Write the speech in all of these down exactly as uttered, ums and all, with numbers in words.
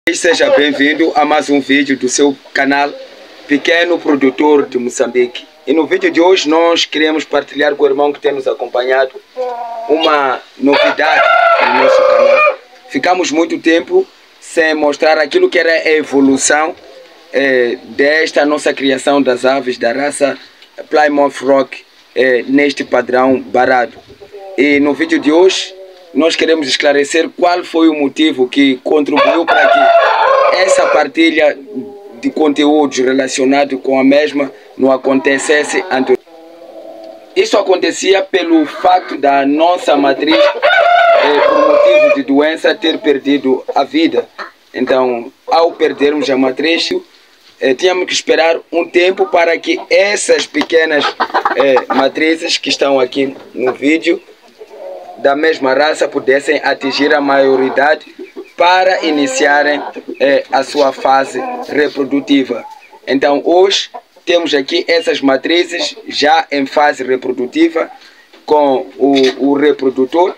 Seja bem-vindo a mais um vídeo do seu canal Pequeno Produtor de Moçambique. E no vídeo de hoje nós queremos partilhar com o irmão que tem nos acompanhado uma novidade no nosso canal. Ficamos muito tempo sem mostrar aquilo que era a evolução eh, desta nossa criação das aves da raça Plymouth Rock eh, neste padrão barado. E no vídeo de hoje nós queremos esclarecer qual foi o motivo que contribuiu para que essa partilha de conteúdos relacionados com a mesma não acontecesse anteriormente. Isso acontecia pelo fato da nossa matriz, eh, por motivo de doença, ter perdido a vida. Então, ao perdermos a matriz, eh, tínhamos que esperar um tempo para que essas pequenas eh, matrizes que estão aqui no vídeo, da mesma raça, pudessem atingir a maioridade para iniciarem eh, a sua fase reprodutiva. Então hoje temos aqui essas matrizes já em fase reprodutiva com o, o reprodutor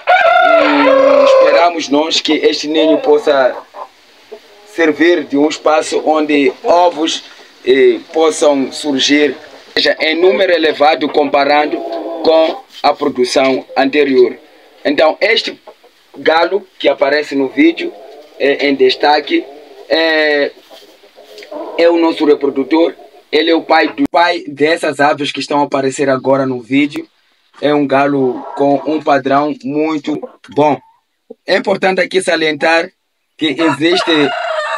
e esperamos nós que este ninho possa servir de um espaço onde ovos eh, possam surgir, seja em número elevado comparando com a produção anterior. Então este galo que aparece no vídeo é, em destaque é, é o nosso reprodutor. Ele é o pai do pai dessas aves que estão a aparecer agora no vídeo. É um galo com um padrão muito bom. É importante aqui salientar que existe é,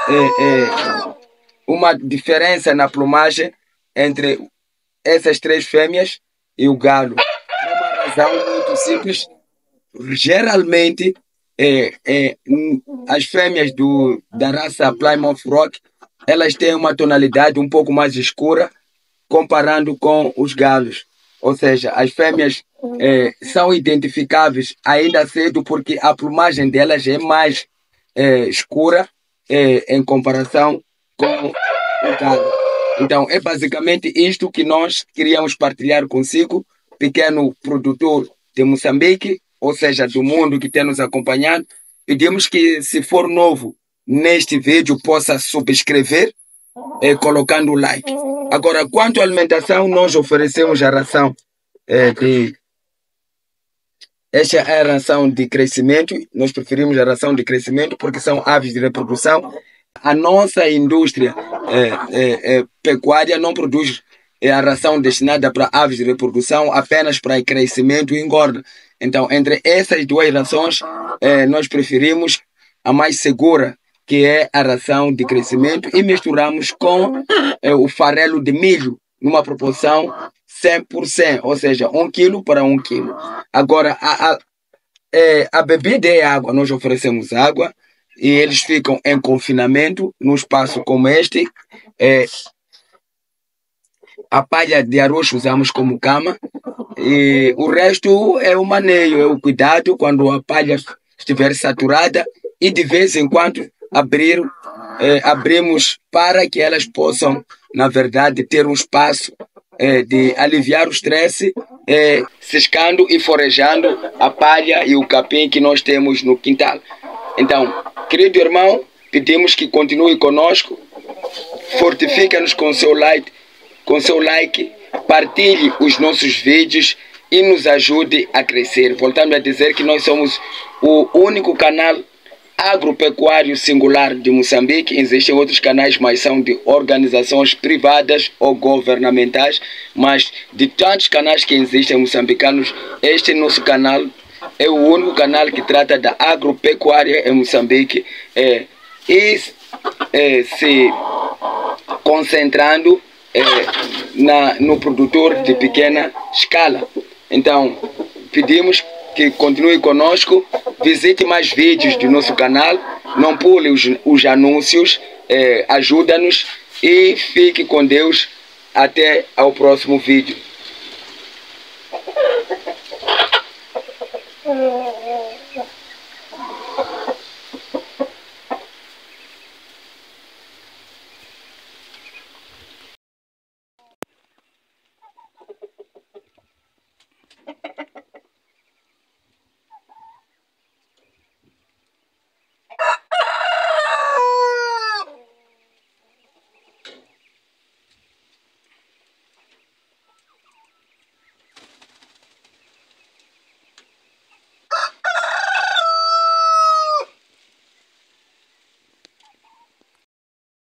é, uma diferença na plumagem entre essas três fêmeas e o galo. É uma razão muito simples. Geralmente é, é, as fêmeas do, da raça Plymouth Rock, elas têm uma tonalidade um pouco mais escura comparando com os galos. Ou seja, as fêmeas é, são identificáveis ainda cedo porque a plumagem delas é mais é, escura é, em comparação com o galo. Então é basicamente isto que nós queríamos partilhar consigo, pequeno produtor de Moçambique, ou seja, do mundo que tem nos acompanhado. Pedimos que, se for novo neste vídeo, possa subscrever eh, colocando o like. Agora, quanto à alimentação, nós oferecemos a ração eh, de... Esta é a ração de crescimento. Nós preferimos a ração de crescimento porque são aves de reprodução. A nossa indústria eh, eh, eh, pecuária não produz eh, a ração destinada para aves de reprodução, apenas para crescimento e engorda. Então, entre essas duas rações, eh, nós preferimos a mais segura, que é a ração de crescimento, e misturamos com eh, o farelo de milho, numa proporção cem por cento, ou seja, um quilo para um quilo. Agora, a, a, eh, a bebida é água. Nós oferecemos água e eles ficam em confinamento num espaço como este. Eh, a palha de arroz usamos como cama. E o resto é o manejo, é o cuidado quando a palha estiver saturada e de vez em quando abrir, eh, abrimos para que elas possam, na verdade, ter um espaço eh, de aliviar o estresse, eh, ciscando e forejando a palha e o capim que nós temos no quintal. Então, querido irmão, pedimos que continue conosco, fortifica-nos com seu like, com seu like, partilhe os nossos vídeos e nos ajude a crescer. Voltando a dizer que nós somos o único canal agropecuário singular de Moçambique. Existem outros canais, mas são de organizações privadas ou governamentais. Mas de tantos canais que existem moçambicanos, este nosso canal é o único canal que trata da agropecuária em Moçambique é, e é, se concentrando É, na, no produtor de pequena escala. Então, pedimos que continue conosco, visite mais vídeos do nosso canal, não pule os, os anúncios, é, ajuda-nos e fique com Deus até ao próximo vídeo.